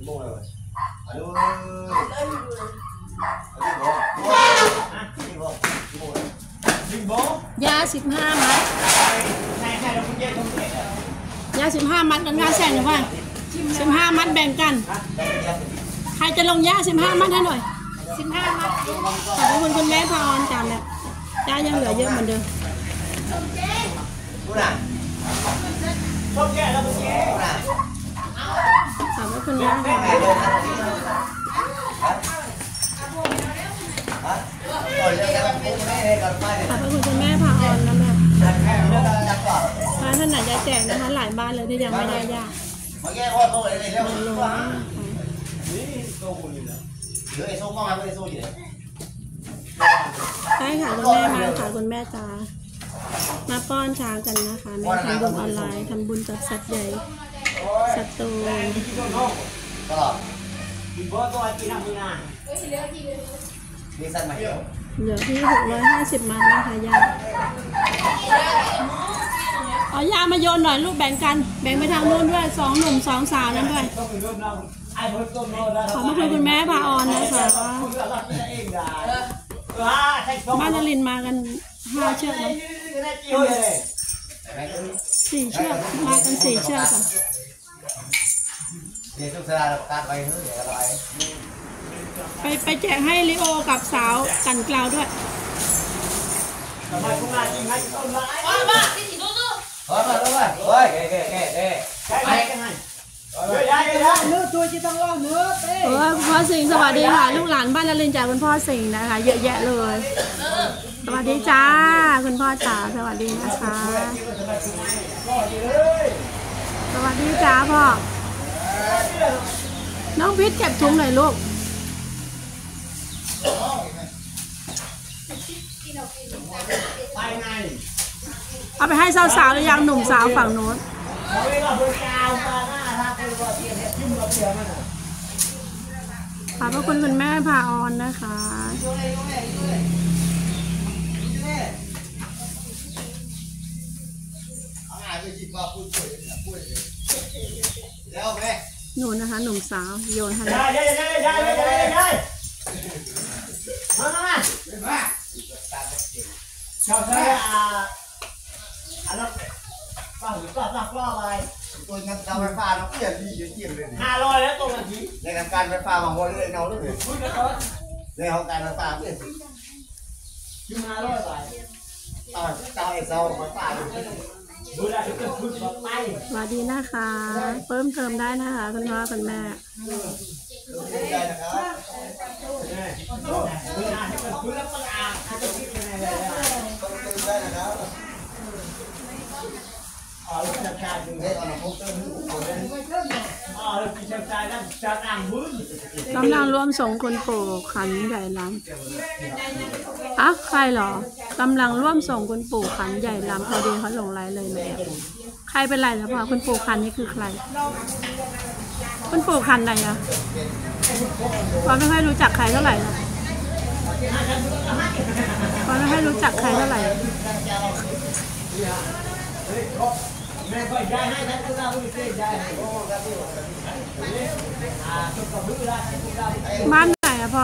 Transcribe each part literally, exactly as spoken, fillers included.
ยาสิบห้ามัดยาสิบห้ามัดกันงานแสงหรือเปล่าสิบห้ามัดแบ่งกันใครจะลงยาสิบห้ามัดให้หน่อยสิบห้ามัดขอบคุณคุณแม่พาออนจานเนี่ยจ้ายังเหลือเยอะเหมือนเดิมขอบคุณแม่ขอบคุณคุณแม่พาออนนะแม่ถ้าท่านไหนจะแจกนะคะหลายบ้านเลยที่ยังไม่ได้ยาใช่ค่ะคุณแม่มาค่ะคุณแม่จ้ามาป้อนช้างกันนะคะแม่ทำบุญออนไลน์ทำบุญกับสัตว์ใหญ่สัตว์โตเหลือที่หกร้อยห้าสิบมัดนะคะยาเอายามาโยนหน่อยลูกแบ่งกันแบ่งไปทางนู้นด้วยสองหนุ่มสองสาวนั่นด้วยขอบคุณคุณแม่พาออนนะคะบ้านนรินมากันห้าเชือกนะสี่เชือกมากันสี่เชือกค่ะไปไปแจกให้ลิโอกับสาวกันกล่าวด้วยเออพ่อสิงห์สวัสดีค่ะลูกหลานบ้านนรินจากคุณพ่อสิงห์นะคะเยอะแยะเลยสวัสดีจ้าคุณพ่อจ๋าสวัสดีนะคะสวัสดีจ้าพ่อน้องพิษเก็บถุงหน่อยลูกเอาไปให้สาวๆหรือยังหนุ่มสาวฝั่งโน้นขอบคุณคุณแม่พาออนนะคะหนูนะคะหนุ่มสาวโยนให้ได้ได้ได้ได้ได้ได้มามามาชอบใช่อ่าอันนั้นฟังหรือฟังฟังว่าอะไรตัวงานการไฟฟ้าเราเปลี่ยนดีเยอะเลยห้าร้อยแล้วตัวกันทีในทำการไฟฟ้าบางวันเลยเงาด้วยในห้องการไฟฟ้าเปลี่ยนยี่ห้าร้อยไปต่อต่อไอ้เสาไฟฟ้าสวัสดีนะคะเพิ่มเติมได้นะคะคุณพ่อคุณแม่กำลังรวมส่งคนโปขันใหญ่ลำอ่ะใครหรอกำลังร่วมส่งคุณปู่ขันใหญ่ลำพอดีเขาลงไลน์เลยเลยใครเป็นไรนะพ่อคุณปู่ขันนี่คือใครคุณปู่ขันไหนอะพ่อไม่ค่อยรู้จักใครเท่าไหร่นะพ่อไม่ค่อยรู้จักใครเท่าไหร่บ้านไหนอะพ่อ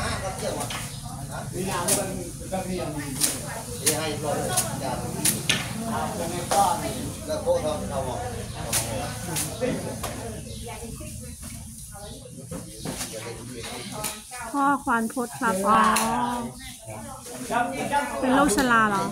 พ่อควานพดครับอ๋อเป็นโรคชราเหรอ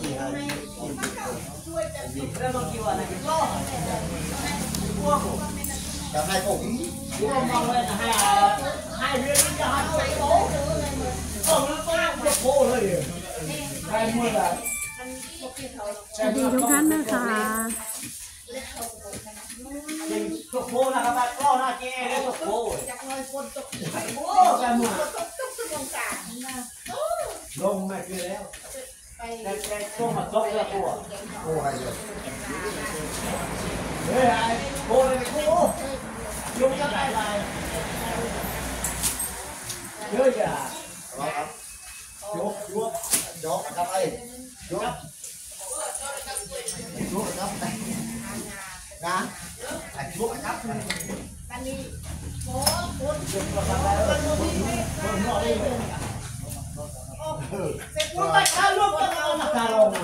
จะให้ผมให้ให้เรื่องนี้จะให้ไปโต้ก็มันก็จะโต้เลยใครมั่วละสวัสดีทุกท่านนะคะตกโบนะครับกล้องหน้าเจ๊เลยตกโบจากลอยคนตกโอ้ใจมั่วลงมาคือแล้วแต่แต่ต้องมาตกแล้วตัวโอ้ยเฮ้ยไอ้โบเลยโอ้ยกจะได้ไรเยอะจ้ะยกยกยกครับไอ้ยกยกครับนะไอ้ยกครับกันนี่โอ้โหเก็บตัวทำอะไรแล้วคนนอกนี่เสร็จลูกไปข้าวลูกต้องเอาหนักตาลง